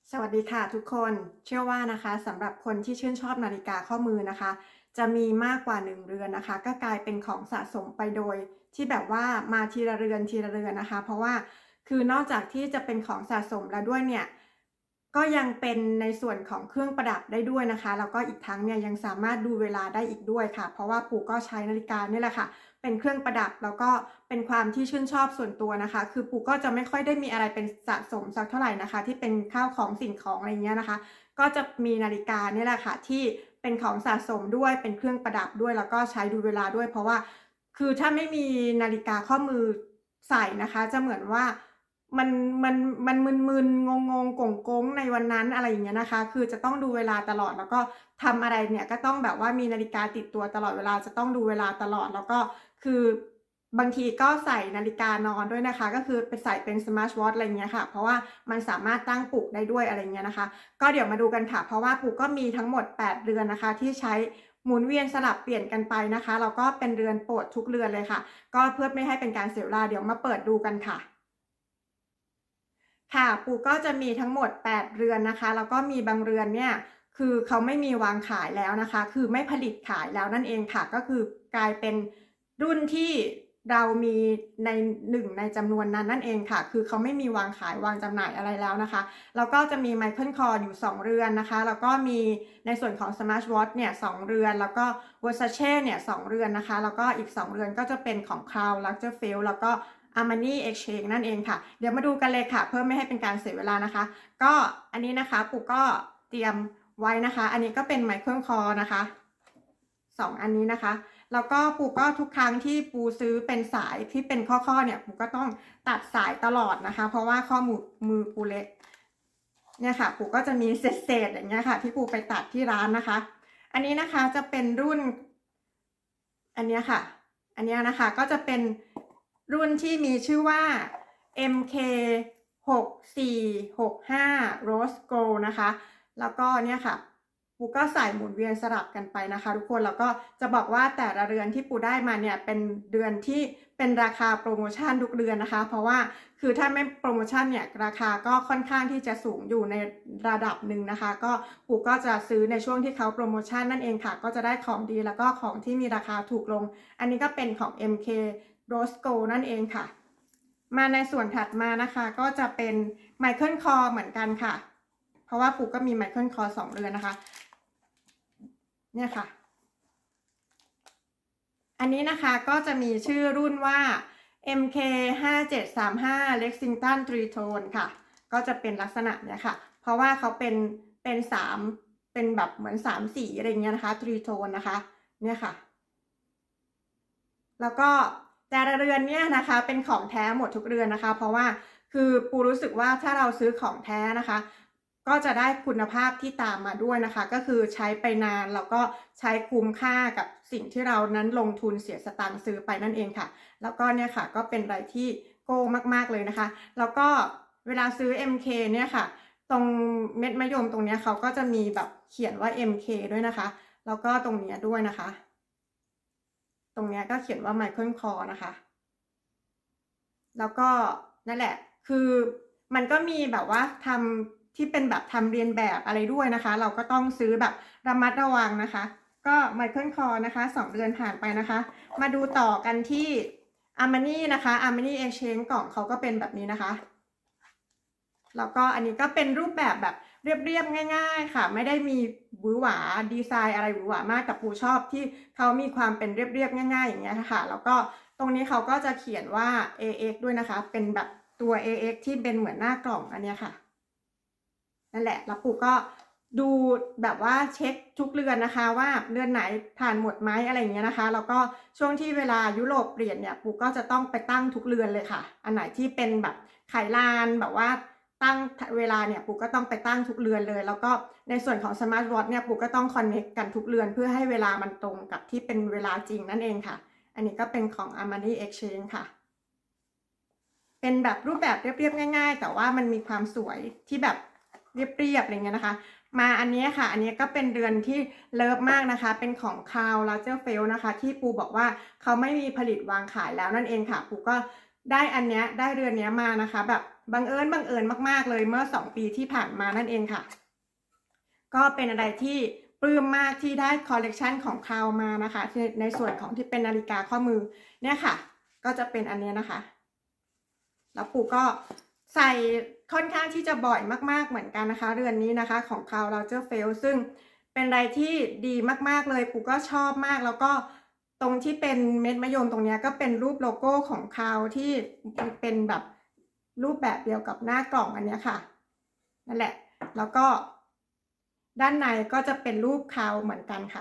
สวัสดีค่ะทุกคนเชื่อว่านะคะสำหรับคนที่ชื่นชอบนาฬิกาข้อมือนะคะจะมีมากกว่า1เรือนนะคะก็กลายเป็นของสะสมไปโดยที่แบบว่ามาทีละเรือนทีละเรือนนะคะเพราะว่าคือนอกจากที่จะเป็นของสะสมแล้วด้วยเนี่ยก็ยังเป็นในส่วนของเครื่องประดับได้ด้วยนะคะแล้วก็อีกทั้งเนี่ยยังสามารถดูเวลาได้อีกด้วยค่ะเพราะว่าปู่ก็ใช้นาฬิกานี่แหละค่ะเป็นเครื่องประดับแล้วก็เป็นความที่ชื่นชอบส่วนตัวนะคะคือปู่ก็จะไม่ค่อยได้มีอะไรเป็นสะสมสักเท่าไหร่นะคะที่เป็นข้าวของสิ่งของอะไรเงี้ยนะคะก็จะมีนาฬิกานี่แหละค่ะที่เป็นของสะสมด้วยเป็นเครื่องประดับด้วยแล้วก็ใช้ดูเวลาด้วยเพราะว่าคือถ้าไม่มีนาฬิกาข้อมือใส่นะคะจะเหมือนว่ามันมันมันมึนๆงงๆโก๋งๆในวันนั้นอะไรอย่างเงี้ยนะคะคือจะต้องดูเวลาตลอดแล้วก็ทำอะไรเนี่ยก็ต้องแบบว่ามีนาฬิกาติดตัวตลอดเวลาจะต้องดูเวลาตลอดแล้วก็คือบางทีก็ใส่นาฬิกานอนด้วยนะคะก็คือไปใส่เป็นสมาร์ทวอทช์อะไรเงี้ยค่ะเพราะว่ามันสามารถตั้งปลุกได้ด้วยอะไรเงี้ยนะคะก็เดี๋ยวมาดูกันค่ะเพราะว่าปู่ก็มีทั้งหมด8เรือนนะคะที่ใช้หมุนเวียนสลับเปลี่ยนกันไปนะคะแล้วก็เป็นเรือนโปรดทุกเรือนเลยค่ะก็เพื่อไม่ให้เป็นการเสียเวลาเดี๋ยวมาเปิดดูกันค่ะ ค่ะปู่ก็จะมีทั้งหมด8เรือนนะคะแล้วก็มีบางเรือนเนี่ยคือเขาไม่มีวางขายแล้วนะคะคือไม่ผลิตขายแล้วนั่นเองค่ะก็คือกลายเป็นรุ่นที่เรามีใน1ในจำนวนนั้นนั่นเองค่ะคือเขาไม่มีวางขายวางจำหน่ายอะไรแล้วนะคะแล้วก็จะมี Michael Kors อยู่2เรือนนะคะแล้วก็มีในส่วนของ Smart Watch เนี่ย2เรือนแล้วก็ Versace เนี่ย2เรือนนะคะแล้วก็อีก2เรือนก็จะเป็นของ Crown Lagerfeld แล้วก็ Armani Exchange นั่นเองค่ะเดี๋ยวมาดูกันเลยค่ะเพื่อไม่ให้เป็นการเสียเวลานะคะก็อันนี้นะคะปู่ก็เตรียมไว้นะคะอันนี้ก็เป็น Michael Kors นะคะ2อันนี้นะคะแล้วก็ปู่ก็ทุกครั้งที่ปู่ซื้อเป็นสายที่เป็นข้อเนี่ยปู่ก็ต้องตัดสายตลอดนะคะเพราะว่าข้อมือปู่เล็กเนี่ยค่ะปู่ก็จะมีเศษอย่างเงี้ยค่ะที่ปู่ไปตัดที่ร้านนะคะอันนี้นะคะจะเป็นรุ่นอันนี้ค่ะอันนี้นะคะก็จะเป็นรุ่นที่มีชื่อว่า MK 6465 Rose Gold นะคะแล้วก็เนี่ยค่ะปูก็ใส่หมุนเวียนสลับกันไปนะคะทุกคนแล้วก็จะบอกว่าแต่ละเรือนที่ปูได้มาเนี่ยเป็นเดือนที่เป็นราคาโปรโมชั่นทุกเดือนนะคะเพราะว่าคือถ้าไม่โปรโมชั่นเนี่ยราคาก็ค่อนข้างที่จะสูงอยู่ในระดับหนึ่งนะคะก็ปูก็จะซื้อในช่วงที่เขาโปรโมชั่นนั่นเองค่ะก็จะได้ของดีแล้วก็ของที่มีราคาถูกลงอันนี้ก็เป็นของ MK Rose Gold นั่นเองค่ะมาในส่วนถัดมานะคะก็จะเป็น Michael Kors เหมือนกันค่ะเพราะว่าปู่ก็มี Michael Kors 2เรือนนะคะเนี่ยค่ะอันนี้นะคะก็จะมีชื่อรุ่นว่า MK 5735 Lexington Three Tone ค่ะก็จะเป็นลักษณะเนี่ยค่ะเพราะว่าเขาเป็น3เป็นแบบเหมือน3สีอะไรเงี้ยนะคะ Three Tone นะคะเนี่ยค่ะแล้วก็แต่ละเรือนเนี่ยนะคะเป็นของแท้หมดทุกเรือนนะคะเพราะว่าคือปูรู้สึกว่าถ้าเราซื้อของแท้นะคะก็จะได้คุณภาพที่ตามมาด้วยนะคะก็คือใช้ไปนานแล้วก็ใช้คุ้มค่ากับสิ่งที่เรานั้นลงทุนเสียสตางค์ซื้อไปนั่นเองค่ะแล้วก็เนี่ยค่ะก็เป็นอะไรที่โก้มากๆเลยนะคะแล้วก็เวลาซื้อ MK เนี่ยค่ะตรงเม็ดมะยมตรงนี้เขาก็จะมีแบบเขียนว่า MK ด้วยนะคะแล้วก็ตรงนี้ด้วยนะคะตรงนี้ก็เขียนว่า Michael Kors นะคะแล้วก็นั่นแหละคือมันก็มีแบบว่าทำที่เป็นแบบทำเรียนแบบอะไรด้วยนะคะเราก็ต้องซื้อแบบระมัดระวังนะคะก็ Michael Kors นะคะ2เดือนผ่านไปนะคะมาดูต่อกันที่ Armani นะคะ Armani Exchange กล่องเขาก็เป็นแบบนี้นะคะแล้วก็อันนี้ก็เป็นรูปแบบเรียบๆง่ายๆค่ะไม่ได้มีหวือหวาดีไซน์อะไรหวือหวามากแต่ปูชอบที่เขามีความเป็นเรียบๆง่ายๆอย่างเงี้ยค่ะแล้วก็ตรงนี้เขาก็จะเขียนว่า AX ด้วยนะคะเป็นแบบตัว AX ที่เป็นเหมือนหน้ากล่องอันเนี้ยค่ะนั่นแหละแล้วปูก็ดูแบบว่าเช็คทุกเรือนนะคะว่าเรือนไหนทานหมดไหมอะไรอย่างเงี้ยนะคะแล้วก็ช่วงที่เวลายุโรปเปลี่ยนเนี่ยปูก็จะต้องไปตั้งทุกเรือนเลยค่ะอันไหนที่เป็นแบบไขลานแบบว่าตั้งเวลาเนี่ยปูก็ต้องไปตั้งทุกเรือนเลยแล้วก็ในส่วนของสมาร์ทวอทช์เนี่ยปูก็ต้องคอนเนคกันทุกเรือนเพื่อให้เวลามันตรงกับที่เป็นเวลาจริงนั่นเองค่ะอันนี้ก็เป็นของ Armani Exchange ค่ะเป็นแบบรูปแบบเรียบๆง่ายๆแต่ว่ามันมีความสวยที่แบบเรียบๆอะไรเงี้ยนะคะมาอันนี้ค่ะอันนี้ก็เป็นเรือนที่เลิฟมากนะคะเป็นของ Karl Lagerfeld นะคะที่ปูบอกว่าเขาไม่มีผลิตวางขายแล้วนั่นเองค่ะปูก็ได้อันเนี้ยได้เรือนเนี้ยมานะคะแบบบังเอิญมากๆเลยเมื่อ2 ปีที่ผ่านมานั่นเองค่ะก็เป็นอะไรที่ปลื้มมากที่ได้คอลเลกชันของคาวมานะคะในส่วนของที่เป็นนาฬิกาข้อมือเนี่ยค่ะก็จะเป็นอันนี้นะคะแล้วปู่ก็ใส่ค่อนข้างที่จะบ่อยมากๆเหมือนกันนะคะเรือนนี้นะคะของคาวเราเจอเฟลซึ่งเป็นอะไรที่ดีมากๆเลยปู่ก็ชอบมากแล้วก็ตรงที่เป็นเม็ดมะยมตรงนี้ก็เป็นรูปโลโก้ของคาวที่เป็นแบบรูปแบบเดียวกับหน้ากล่องอันนี้ค่ะนั่นแหละแล้วก็ด้านในก็จะเป็นรูปคาวเหมือนกันค่ะ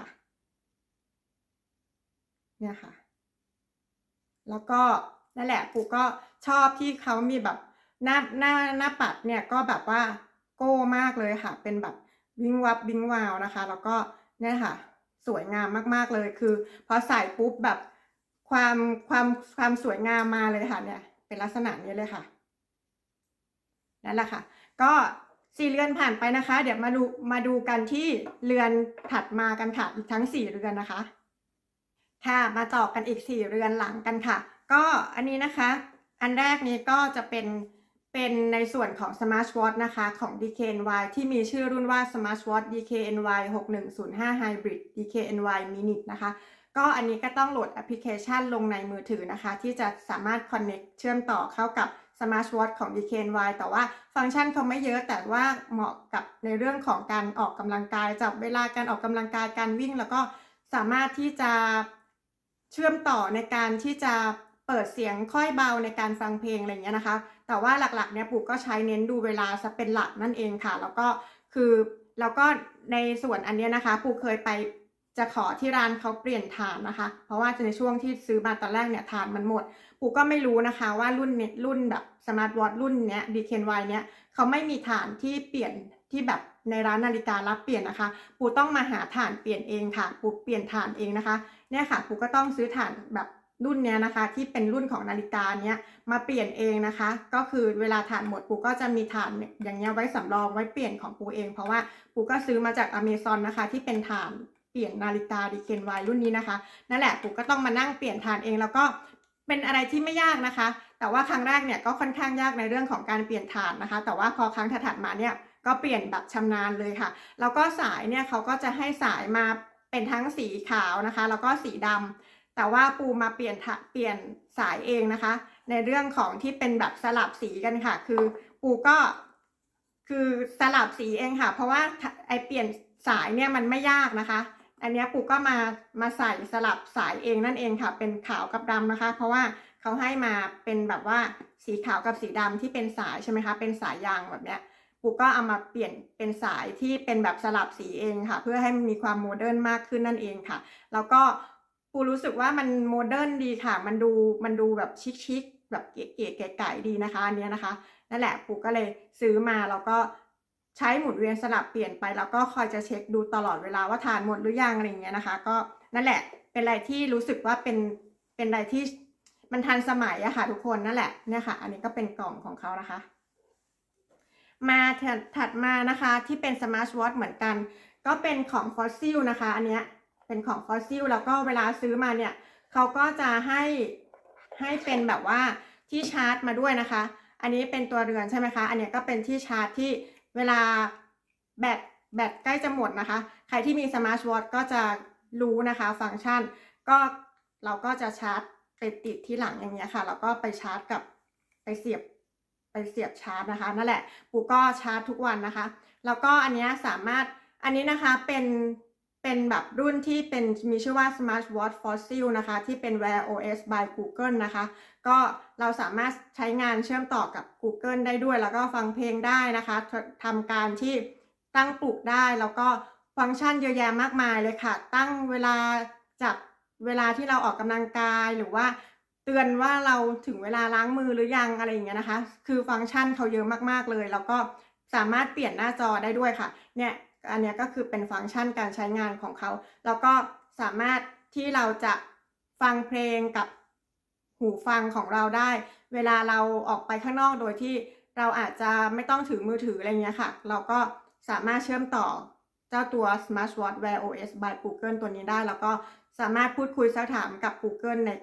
เนี่ยค่ะแล้วก็นั่นแหละปู่ก็ชอบที่เขามีแบบหน้าปัดเนี่ยก็แบบว่าโก้มากเลยค่ะเป็นแบบวิงวับวิงวาวนะคะแล้วก็เนี่ยค่ะสวยงามมากๆเลยคือพอใส่ปุ๊บแบบความสวยงามมาเลยค่ะเนี่ยเป็นลักษณะนี้เลยค่ะนั่นแหละค่ะก็4 เรือนผ่านไปนะคะเดี๋ยวมาดูกันที่เรือนถัดมากันค่ะอีกทั้ง4 เรือนนะคะค่ะมาต่อกันอีก4 เรือนหลังกันค่ะก็อันนี้นะคะอันแรกนี้ก็จะเป็นในส่วนของ Smart Watch นะคะของ DKNY ที่มีชื่อรุ่นว่า Smart Watch DKNY 6105 Hybrid DKNY Minute นะคะก็อันนี้ก็ต้องโหลดแอปพลิเคชันลงในมือถือนะคะที่จะสามารถ connect เชื่อมต่อเข้ากับ Smart Watch ของ DKNY แต่ว่าฟังก์ชันเขาไม่เยอะแต่ว่าเหมาะกับในเรื่องของการออกกำลังกายจับเวลาการออกกำลังกายการวิ่งแล้วก็สามารถที่จะเชื่อมต่อในการที่จะเปิดเสียงค่อยเบาในการฟังเพลงอะไรอย่างเงี้ยนะคะแต่ว่าหลักๆเนี่ยปู่ก็ใช้เน้นดูเวลาซะเป็นหลักนั่นเองค่ะแล้วก็ในส่วนอันนี้นะคะปู่เคยไปจะขอที่ร้านเขาเปลี่ยนถ่านนะคะเพราะว่าในช่วงที่ซื้อมาตอนแรกเนี่ยถ่านมันหมดปู่ก็ไม่รู้นะคะว่ารุ่นแบบสมาร์ทวอทรุ่นเนี้ย DKNY เนี้ยเขาไม่มีถ่านที่เปลี่ยนที่แบบในร้านนาฬิการับเปลี่ยนนะคะปู่ต้องมาหาถ่านเปลี่ยนเองค่ะปู่เปลี่ยนถ่านเองนะคะเนี่ยค่ะปู่ก็ต้องซื้อถ่านแบบรุ่นเนี้ยนะคะที่เป็นรุ่นของนาฬิกาเนี้ยมาเปลี่ยนเองนะคะก็คือเวลาถ่านหมดปู่ก็จะมีถ่านอย่างเงี้ยไว้สำรองไว้เปลี่ยนของปู่เองเพราะว่าปู่ก็ซื้อมาจาก Amazon นะคะที่เป็นถ่านเปลี่ยนนาฬิกา DKNY รุ่นนี้นะคะนั่นแหละปู่ก็ต้องมานั่งเปลี่ยนถ่านเองแล้วก็เป็นอะไรที่ไม่ยากนะคะแต่ว่าครั้งแรกเนี่ยก็ค่อนข้างยากในเรื่องของการเปลี่ยนถ่านนะคะแต่ว่าพอครั้งถัดมาเนี่ยก็เปลี่ยนแบบชำนาญเลยค่ะแล้วก็สายเนี่ยเขาก็จะให้สายมาเป็นทั้งสีขาวนะคะแล้วก็สีดำแต่ว่าปูมาเปลี่ยนสายเองนะคะในเรื่องของที่เป็นแบบสลับสีกันค่ะคือปูก็คือสลับสีเองค่ะเพราะว่าไอเปลี่ยนสายเนี่ยมันไม่ยากนะคะอันนี้ปูก็มาใส่สลับสายเองนั่นเองค่ะเป็นขาวกับดำนะคะเพราะว่าเขาให้มาเป็นแบบว่าสีขาวกับสีดำที่เป็นสายใช่ไหมคะเป็นสายยางแบบเนี้ยปูก็เอามาเปลี่ยนเป็นสายที่เป็นแบบสลับสีเองค่ะเพื่อให้มันมีความโมเดิร์นมากขึ้นนั่นเองค่ะแล้วก็ปูรู้สึกว่ามันโมเดิร์นดีค่ะมันดูแบบชิคๆแบบเก๋ๆไก่ๆดีนะคะอันนี้นะคะนั่นแหละปูก็เลยซื้อมาแล้วก็ใช้หมุนเวียนสลับเปลี่ยนไปแล้วก็คอยจะเช็คดูตลอดเวลาว่าทานหมดหรือยังอะไรอย่างเงี้ยนะคะก็นั่นแหละเป็นอะไรที่รู้สึกว่าเป็นอะไรที่มันทันสมัยอะค่ะทุกคนนั่นแหละเนี่ยค่ะอันนี้ก็เป็นกล่องของเขานะคะมาถัดมานะคะที่เป็น Smart Watch เหมือนกันก็เป็นของ Fossil นะคะอันเนี้ยเป็นของ Fossil แล้วก็เวลาซื้อมาเนี่ยเขาก็จะให้เป็นแบบว่าที่ชาร์จมาด้วยนะคะอันนี้เป็นตัวเรือนใช่ไหมคะอันนี้ก็เป็นที่ชาร์จที่เวลาแบตใกล้จะหมดนะคะใครที่มี Smart Watch ก็จะรู้นะคะฟังก์ชันก็เราก็จะชาร์จไปติดที่หลังอย่างเงี้ยค่ะแล้วก็ไปชาร์จกับไปเสียบชาร์จนะคะนั่นแหละปูก็ชาร์จทุกวันนะคะแล้วก็อันนี้สามารถอันนี้นะคะเป็นแบบรุ่นที่มีชื่อว่า Smart Watch Fossil นะคะที่เป็น Wear OS by Google นะคะก็เราสามารถใช้งานเชื่อมต่อกับ Google ได้ด้วยแล้วก็ฟังเพลงได้นะคะทำการที่ตั้งปลุกได้แล้วก็ฟังก์ชันเยอะแยะมากมายเลยค่ะตั้งเวลาจับเวลาที่เราออกกำลังกายหรือว่าเตือนว่าเราถึงเวลาล้างมือหรือยังอะไรอย่างเงี้ยนะคะคือฟังก์ชันเขาเยอะมากๆเลยแล้วก็สามารถเปลี่ยนหน้าจอได้ด้วยค่ะเนี่ยอันนี้ก็คือเป็นฟังก์ชันการใช้งานของเขาแล้วก็สามารถที่เราจะฟังเพลงกับหูฟังของเราได้เวลาเราออกไปข้างนอกโดยที่เราอาจจะไม่ต้องถือมือถืออะไรเงี้ยค่ะเราก็สามารถเชื่อมต่อเจ้าตัว Smart Watch Wear OS by Google ตัวนี้ได้แล้วก็สามารถพูดคุยซักถามกับ Google ใน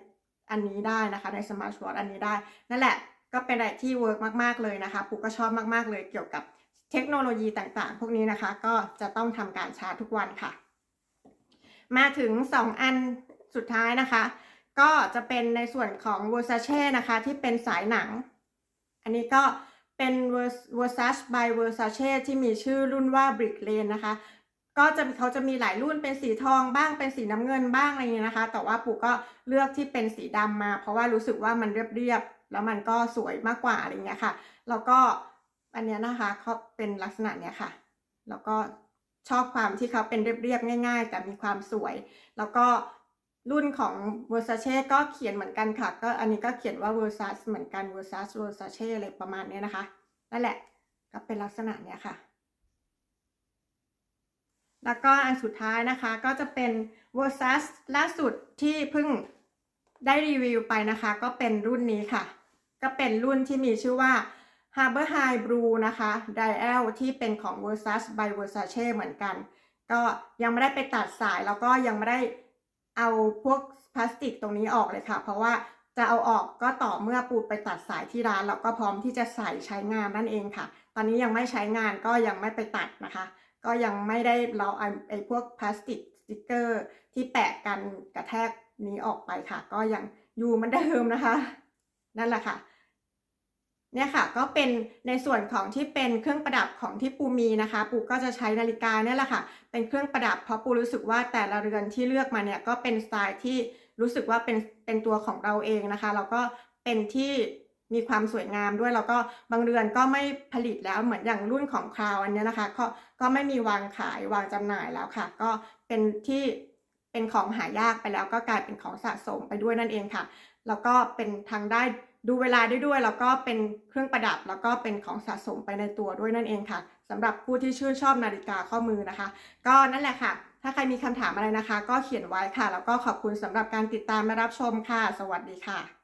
อันนี้ได้นะคะในสมาร์ทวอทช์อันนี้ได้นั่นแหละก็เป็นอะไรที่เวิร์กมากๆเลยนะคะปูก็ชอบมากๆเลยเกี่ยวกับเทคโนโลยีต่างๆพวกนี้นะคะก็จะต้องทำการชาร์จทุกวันค่ะมาถึง2อันสุดท้ายนะคะก็จะเป็นในส่วนของ Versace นะคะที่เป็นสายหนังอันนี้ก็เป็น Versace by Versace ที่มีชื่อรุ่นว่า Brick Lane นะคะก็เขาจะมีหลายรุ่นเป็นสีทองบ้างเป็นสีน้ำเงินบ้างอะไรอย่างนี้นะคะแต่ว่าปู่ก็เลือกที่เป็นสีดำมาเพราะว่ารู้สึกว่ามันเรียบๆแล้วมันก็สวยมากกว่าอะไรอย่างเงี้ยค่ะแล้วก็อันนี้นะคะเขาเป็นลักษณะเนี้ยค่ะแล้วก็ชอบความที่เขาเป็นเรียบๆง่ายๆแต่มีความสวยแล้วก็รุ่นของ Versace ก็เขียนเหมือนกันค่ะก็อันนี้ก็เขียนว่า Versace เหมือนกัน Versace อะไรประมาณนี้นะคะนั่นแหละก็เป็นลักษณะเนี้ยค่ะแล้วก็อันสุดท้ายนะคะก็จะเป็น Versace ล่าสุดที่เพิ่งได้รีวิวไปนะคะก็เป็นรุ่นนี้ค่ะก็เป็นรุ่นที่มีชื่อว่า Harbor High Blue นะคะ Dial ที่เป็นของ Versace by Versace เหมือนกันก็ยังไม่ได้ไปตัดสายแล้วก็ยังไม่ได้เอาพวกพลาสติกตรงนี้ออกเลยค่ะเพราะว่าจะเอาออกก็ต่อเมื่อปูไปตัดสายที่ร้านแล้วก็พร้อมที่จะใช้งานนั่นเองค่ะตอนนี้ยังไม่ใช้งานก็ยังไม่ไปตัดนะคะก็ยังไม่ได้เราไอ้พวกพลาสติกสติกเกอร์ที่แปะกันกระแทกนี้ออกไปค่ะก็ยังอยู่เหมือนเดิมนะคะนั่นแหละค่ะเนี่ยค่ะก็เป็นในส่วนของที่เป็นเครื่องประดับของที่ปูมีนะคะปูก็จะใช้นาฬิกาเนี่ยแหละค่ะเป็นเครื่องประดับเพราะปูรู้สึกว่าแต่ละเรือนที่เลือกมาเนี่ยก็เป็นสไตล์ที่รู้สึกว่าเป็นตัวของเราเองนะคะแล้วก็เป็นที่มีความสวยงามด้วยแล้วก็บางเรือนก็ไม่ผลิตแล้วเหมือนอย่างรุ่นของคราวอันนี้นะคะก็ไม่มีวางขายวางจำหน่ายแล้วค่ะก็เป็นที่เป็นของหายากไปแล้วก็กลายเป็นของสะสมไปด้วยนั่นเองค่ะแล้วก็เป็นทางได้ดูเวลาได้ด้วยแล้วก็เป็นเครื่องประดับแล้วก็เป็นของสะสมไปในตัวด้วยนั่นเองค่ะสำหรับผู้ที่ชื่นชอบนาฬิกาข้อมือนะคะก็นั่นแหละค่ะถ้าใครมีคำถามอะไรนะคะก็เขียนไว้ค่ะแล้วก็ขอบคุณสำหรับการติดตามและรับชมค่ะสวัสดีค่ะ